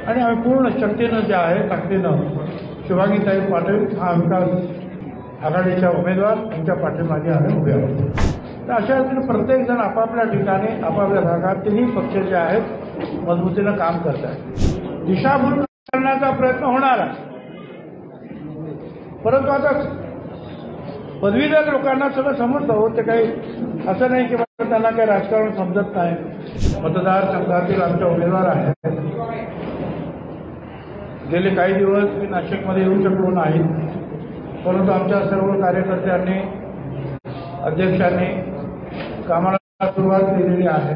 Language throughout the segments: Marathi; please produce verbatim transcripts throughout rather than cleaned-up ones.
आणि आम्ही पूर्ण शक्तीनं जे आहे ताकदीनं शुभांगीताई पाटील हा विकास आघाडीच्या उमेदवार यांच्या पाठीमागे आम्ही उभे आहोत. तर अशा रीतीने प्रत्येक जण आपापल्या ठिकाणी आपापल्या भागात तिन्ही पक्ष जे आहेत मजबूतीनं काम करत आहेत. दिशाभूल करण्याचा प्रयत्न होणार आहे, परंतु आता पदवीधर लोकांना सगळं समजतं हो. ते काही असं नाही की त्यांना काही राजकारण समजत नाही. मतदारसंघातील आमचे उमेदवार आहेत. गेले काही दिवस मी नाशिकमध्ये येऊ शकलो नाही, परंतु आमच्या सर्व कार्यकर्त्यांनी अध्यक्षांनी कामाला सुरुवात केलेली आहे.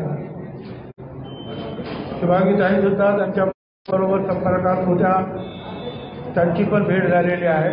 शुभांगीताई सुद्धा त्यांच्याबरोबर संपर्कात होत्या, त्यांची पण भेट झालेली आहे.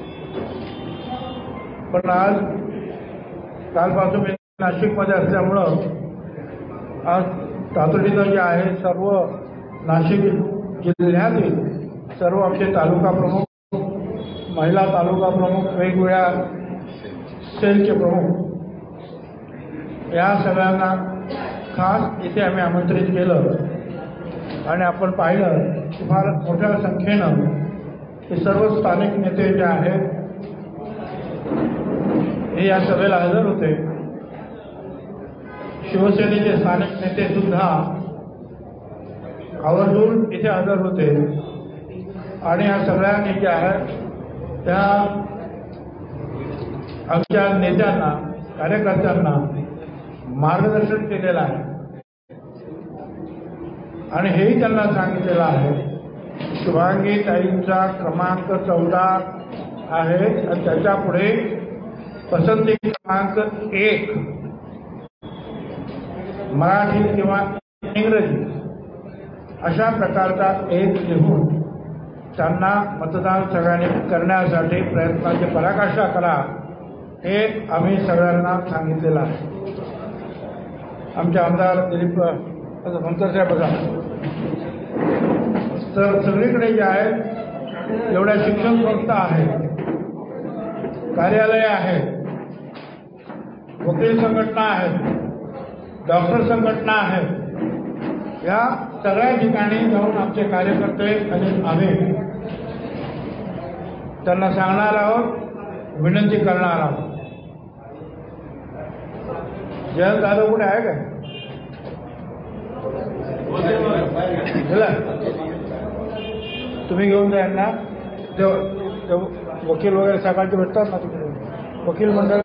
पण आज कालपासून मी नाशिकमध्ये असल्यामुळं आज तातडीनं जे आहे सर्व नाशिक जिल्ह्यातील सर्व आमचे तालुका प्रमुख, महिला तालुका प्रमुख, वेगवेगळ्या सेलचे प्रमुख या सगळ्यांना खास इथे आम्ही आमंत्रित केलं आणि आपण पाहिलं की फार मोठ्या संख्येनं हे सर्व स्थानिक नेते जे आहेत हे या सभेला हजर होते. शिवसेनेचे स्थानिक नेते सुद्धा आवर्जून इथे हजर होते आणि या सगळ्यांनी जे आहे त्या आमच्या नेत्यांना, कार्यकर्त्यांना मार्गदर्शन केलेलं आहे आणि हेही त्यांना सांगितलेलं आहे शुभांगीताईंचा क्रमांक चौदा आहे आणि त्याच्या पुढे पसंती क्रमांक एक मराठी किंवा इंग्रजी अशा प्रकारचा एक लिहून त्यांना मतदान सगळ्यांनी करण्यासाठी प्रयत्नाची पराकाष्ठा करा हे आम्ही सगळ्यांना सांगितलेलं आहे. आमचे आमदार दिलीप म्हणकर साहेब बघा, तर सगळीकडे जे आहेत एवढ्या शिक्षण संस्था आहेत, कार्यालय आहेत, वकील संघटना आहेत, डॉक्टर संघटना आहेत, या सगळ्या ठिकाणी जाऊन आमचे कार्यकर्ते आणि आम्ही त्यांना सांगणार आहोत, विनंती करणार आहोत. जयंत जाधव कुठे आहे काय? तुम्ही घेऊन जा यांना. वकील वगैरे सकाळचे भेटतात ना तिकडे, वकील मंडळ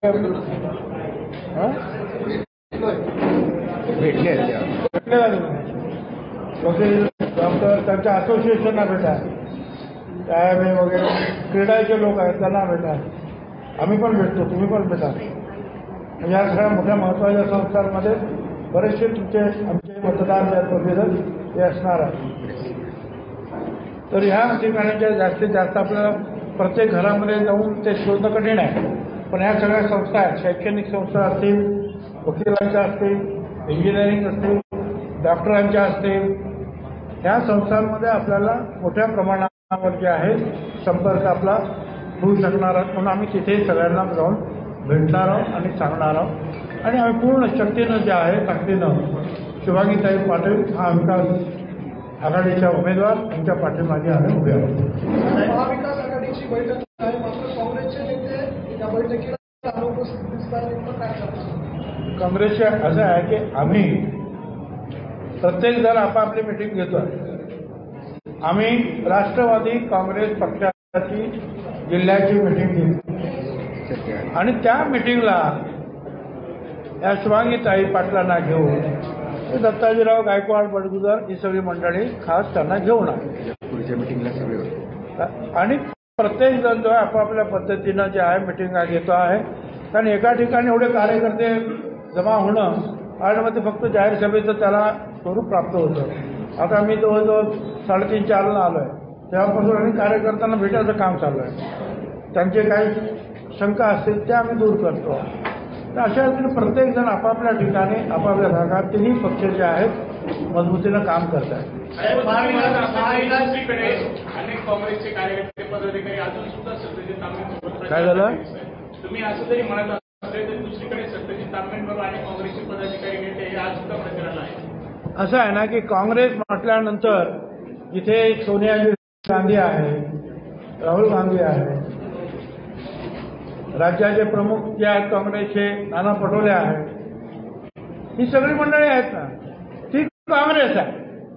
भेटले भेटले वकील डॉक्टर त्यांच्या असोसिएशनला भेटा, साहेब वगैरे क्रीडाचे लोक आहेत त्यांना भेटा. आम्ही पण भेटतो, तुम्ही पण भेटा. या सगळ्या मोठ्या महत्त्वाच्या संस्थांमध्ये बरेचसे तुमचे आमचे मतदार जे पदवीधर हे असणार आहे. तर ह्या ठिकाणी जास्तीत जास्त आपल्याला प्रत्येक घरामध्ये जाऊन ते शोधणं कठीण आहे. पण ह्या सगळ्या संस्था आहेत, शैक्षणिक संस्था असतील, वकिलांच्या असतील, इंजिनिअरिंग असतील, डॉक्टरांच्या असतील, ह्या संस्थांमध्ये आपल्याला मोठ्या प्रमाणावर जे आहे संपर्क आपला होऊ शकणार आहे. म्हणून आम्ही तिथे सगळ्यांना जाऊन भेटणार आहोत आणि सांगणार आहोत आणि आम्ही पूर्ण शक्तीनं जे आहे ताकदीनं शुभांगीताई पाटील हा विकास आघाडीच्या उमेदवार यांच्या पाठीमागे आम्ही उभे आहोत. महाविकास आघाडीची बैठक आहे, मात्र काँग्रेसचे नेते या बैठकीला अनुपस्थित दिसतात. काँग्रेसचे असं आहे की आम्ही प्रत्येक जण आपापली मिटिंग घेतोय. आम्ही राष्ट्रवादी काँग्रेस पक्षाची जिल्ह्याची मिटिंग घेतली आणि त्या मिटिंगला या शुभांगीताई पाटलांना घेऊन दत्ताजीराव गायकवाड बडगुजर ही सगळी मंडळी खास त्यांना घेऊन आहे. पुढच्या मिटिंगला सगळे आणि प्रत्येक जण जो आहे आपापल्या पद्धतीनं जे आहे मिटिंगा घेतो आहे. कारण एका ठिकाणी एवढे कार्यकर्ते जमा होणं आणि मग ते फक्त जाहीर सभेचं त्याला स्वरूप प्राप्त होतं. आता मी जवळजवळ साडेतीन चारला आलो आहे, तेव्हापासून आणि कार्यकर्त्यांना भेटायचं काम चालू आहे. त्यांचे काही शंका असतील त्या आम्ही दूर करतो. तर अशा रीतीने प्रत्येक जण आपापल्या ठिकाणी आपापल्या भागात तिन्ही पक्ष जे आहेत मजबूतीनं काम करत आहेत. काँग्रेसचे कार्यकर्ते पदाधिकारी अजून सुद्धा सत्तेचे तालमेल काय झालं? तुम्ही असं जरी म्हणत असले तरी दुसरीकडे सत्तेचे तालमेल बरोबर आणि काँग्रेसचे पदाधिकारी नेते हे आज सुद्धा प्रचाराला आहे. असं आहे ना की काँग्रेस म्हटल्यानंतर जिथे सोनिया गांधी आहे, राहुल गांधी आहे, राज्याचे प्रमुख जे आहेत काँग्रेसचे नाना पटोले आहेत, ही सगळी मंडळी आहेत ना, ती काँग्रेस आहे.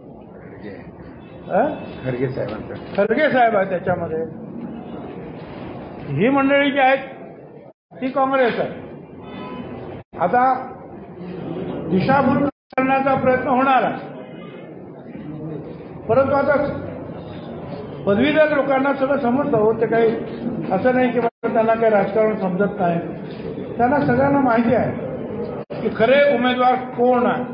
अं? खरगे साहेबांचं खरगे साहेब आहे त्याच्यामध्ये. ही मंडळी जी आहेत ती काँग्रेस आहे. आता दिशाभूल करण्याचा प्रयत्न होणार आहे, परंतु आता पदवीधर लोकांना सगळं समजतं हो. ते काही असं नाही की त्यांना काही राजकारण समजत नाही. त्यांना सगळ्यांना माहिती आहे की खरे उमेदवार कोण आहे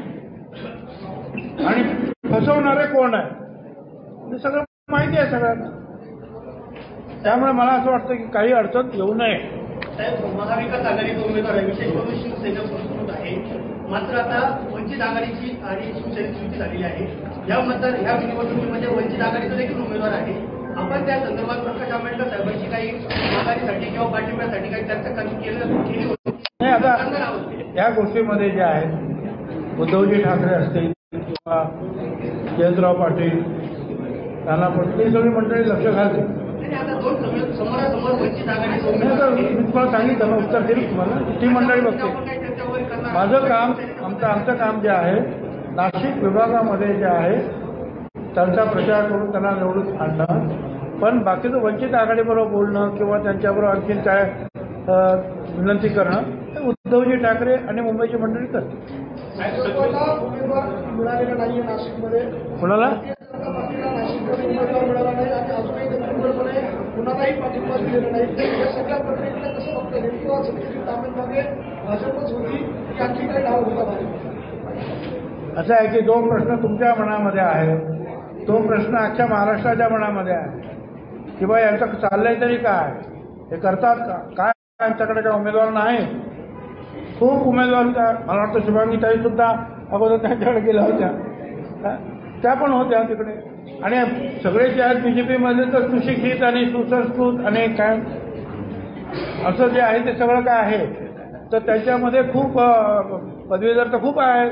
आणि फसवणारे कोण आहे, हे सगळं माहिती आहे सगळ्यांना. त्यामुळे मला असं वाटतं की काही अडचण येऊ नये. साहेब, महाविकास आघाडीचा उमेदवार आहे, विशेष करून शिवसेना पुरस्कृत आहे. मात्र आता वंचित आघाडीची आणि शिवसेनेची युती झालेली आहे. या मतदार ह्या निवडणुकीमध्ये वंचित आघाडीचा देखील उमेदवार आहे. आपण त्या संदर्भात प्रकाश आंबेडकर साहेबांची काही आघाडीसाठी किंवा पाठिंब्यासाठी काही चर्चा केली केली होती? नाही, आता या गोष्टीमध्ये जे आहेत उद्धवजी ठाकरे असतील किंवा जयंतराव पाटील, नाना पटोले, सगळी मंडळी लक्ष घालते. आता दोन समोरासमोर वंचित आघाडीचा उमेदवार मी तुम्हाला सांगितलं ना, उत्तर देईल तुम्हाला. ती मंडळी बघते. माझं काम, आमचं आमचं काम जे आहे नाशिक विभागामध्ये जे आहे त्यांचा प्रचार करून त्यांना निवडून आणणं, पण बाकीचं वंचित आघाडीबरोबर बोलणं किंवा त्यांच्याबरोबर आणखीन काय विनंती करणं हे उद्धवजी ठाकरे आणि मुंबईची मंडळी करते. उमेदवार मिळालेला नाहीये नाशिकमध्ये. कुणाला नाशिकमध्ये उमेदवार मिळाला नाही आणि अजूनही पूर्णपणे कुणालाही पाठिंबा दिलेला नाही. या सगळ्या प्रक्रियेकडे कसं बघतं? नेमकं सत्यजित तांबेंमध्ये भाजपच होती की आणखी काही डाव होता भाजप? असं आहे की जो प्रश्न तुमच्या मनामध्ये आहे तो प्रश्न अख्ख्या महाराष्ट्राच्या मनामध्ये आहे की बा यांचं चाललंय तरी काय, हे करतात का काय, यांच्याकडे काय उमेदवार नाही. खूप उमेदवार होत्या. मला वाटतं शुभांगीताई सुद्धा अगोदर त्यांच्याकडे गेल्या होत्या, त्या पण होत्या तिकडे. आणि सगळे जे आहेत बीजेपीमध्ये तर सुशिक्षित आणि सुसंस्कृत आणि काय असं जे आहे ते सगळं काय आहे, तर त्याच्यामध्ये खूप पदवीधर तर खूप आहेत.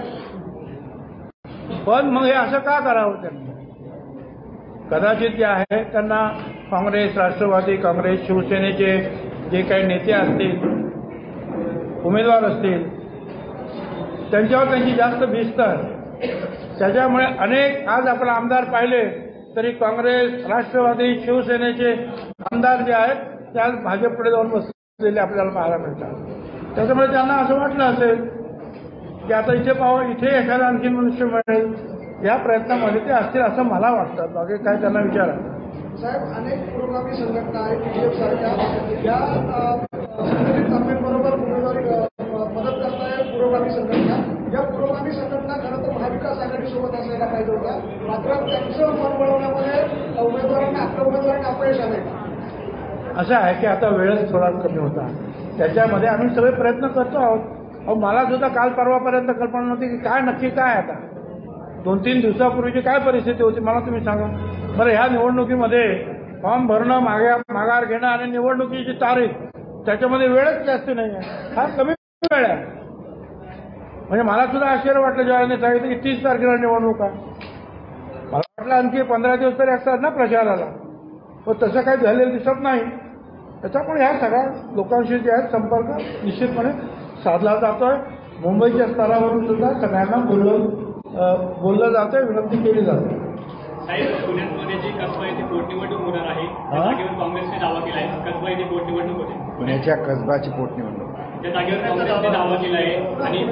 पण मग हे असं का करावं त्यांनी? कदाचित जे आहे त्यांना काँग्रेस, राष्ट्रवादी काँग्रेस, शिवसेनेचे जे काही नेते असतील, उमेदवार असतील, त्यांच्यावर त्यांची जास्त भिस्त आहे. त्याच्यामुळे अनेक आज आपण आमदार पाहिले तरी काँग्रेस, राष्ट्रवादी, शिवसेनेचे आमदार जे आहेत ते आज भाजपकडे जाऊन बसलेले आपल्याला पाहायला मिळतात. त्याच्यामुळे त्यांना असं वाटलं असेल की आता इथे पाहावं, इथे एखादा आणखी मनुष्य मिळेल, या प्रयत्नामध्ये ते असतील असं मला वाटतं. बाकी काय त्यांना विचारा. साहेब, अनेक पुरोगामी संघटना आहेत पीडीएफ सारख्या, या सत्यजित तांबेंबरोबर उमेदवारी मदत करताय पुरोगामी संघटना. या पुरोगामी संघटना खरं तर महाविकास आघाडीसोबत असायला पाहिजे होत्या, मात्र त्यांचं मन वळवण्यामध्ये उमेदवारांना आपल्या उमेदवारांना अपयश आलंय. असं आहे की आता वेळच थोडा कमी होता, त्याच्यामध्ये आम्ही सगळे प्रयत्न करतो आहोत. अहो, मला सुद्धा काल परवापर्यंत कल्पना नव्हती की काय नक्की काय आता दोन तीन दिवसापूर्वीची काय परिस्थिती होती मला तुम्ही सांगा बरं. ह्या निवडणुकीमध्ये फॉर्म भरणं, मागे माघार घेणं आणि निवडणुकीची तारीख, त्याच्यामध्ये वेळच जास्त नाही आहे, हा कमी वेळ आहे. म्हणजे मला सुद्धा आश्चर्य वाटलं जेव्हा सांगितलं की तीस तारखेला निवडणूक आहे. मला वाटलं आणखी पंधरा दिवस तरी असतात ना प्रचाराला, पण तसं काही झालेलं दिसत नाही. त्याच्यामुळे ह्या सगळ्या लोकांशी जे आहे संपर्क निश्चितपणे साधला जातोय. मुंबईच्या स्तरावरून सुद्धा सगळ्यांना बोललं बोललं जातंय, विनंती केली जाते. साहेब, पुण्यामध्ये जी कसबा येथे पोटनिवडणूक होणार आहे त्या जागेवर काँग्रेसने दावा केला आहे. कसबा येथे पोटनिवडणूक होते, पुण्याच्या कसबाची पोटनिवडणूक त्या जागेवर काँग्रेसने दावा केला आहे आणि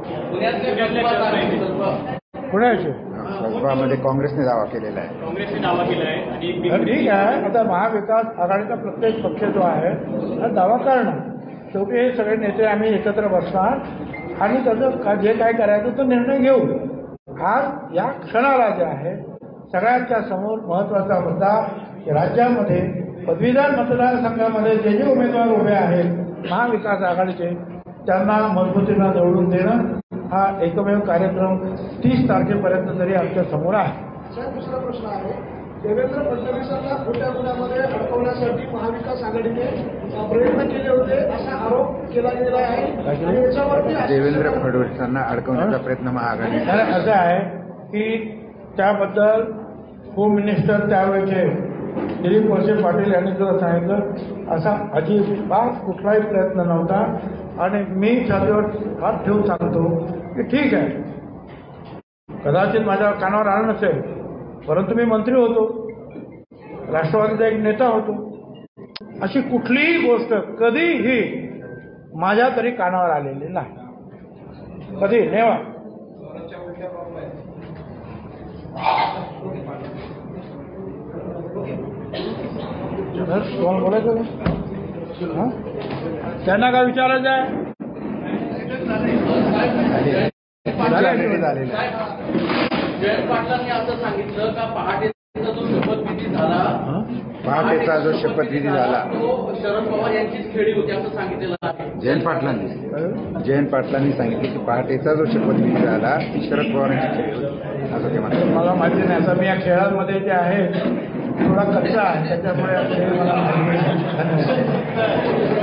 पुण्याचे कसबामध्ये काँग्रेसने दावा केलेला आहे. काँग्रेसने दावा केला आहे आणि ठीक आहे. आता महाविकास आघाडीचा प्रत्येक पक्ष जो आहे हा दावा करणार. शेवटी हे सगळे नेते आम्ही एकत्र बसणार आणि त्याचं जे काय करायचं तो निर्णय घेऊ. आज या क्षणाला जे आहे सगळ्यांच्या समोर महत्वाचा मुद्दा राज्यामध्ये पदवीधर मतदारसंघामध्ये जे जे उमेदवार उभे आहेत महाविकास आघाडीचे त्यांना मजबूतीनं निवडून देणं हा एकमेव कार्यक्रम तीस तारखेपर्यंत तरी आमच्या समोर आहे. साहेब, दुसरा प्रश्न आहे, देवेंद्र फडणवीसांना खोट्या गुन्ह्यामध्ये अडकवण्यासाठी महाविकास आघाडीने प्रयत्न केले होते असा आरोप केला गेला आहे आणि याच्यावरती देवेंद्र फडणवीसांना अडकवण्याचा प्रयत्न महाआघाडी. असं आहे की त्याबद्दल होम मिनिस्टर त्यावेळेचे दिलीप वळसे पाटील यांनी सुद्धा सांगितलं असा अजिबात कुठलाही प्रयत्न नव्हता. आणि मी छातीवर हात ठेवून सांगतो की ठीक आहे, कदाचित माझ्या कानावर आलं नसेल, परंतु मी मंत्री होतो, राष्ट्रवादीचा एक नेता होतो. अशी कुठलीही गोष्ट कधीही माझ्या तरी कानावर आलेली नाही, कधी नेवा. तुम्हाला बोलायचं का? त्यांना काय विचारायचं आहे? ऑलरेडी झालेलं आहे. जयंत पाटलांनी असं सांगितलं का पहाटेचा जो शपथविधी झाला पहाटेचा जो शपथविधी झाला तो शरद पवार यांचीच खेळी होती असं सांगितलेलं आहे. जयंत पाटलांनी जयंत पाटलांनी सांगितले की पहाटेचा जो शपथविधी झाला ती शरद पवारांची खेळी होती असं ते म्हणतात. मला माहिती नाही. आता मी या खेळांमध्ये जे आहे थोडा कच्चा आहे, त्याच्यामुळे मला माहिती नाही. धन्यवाद.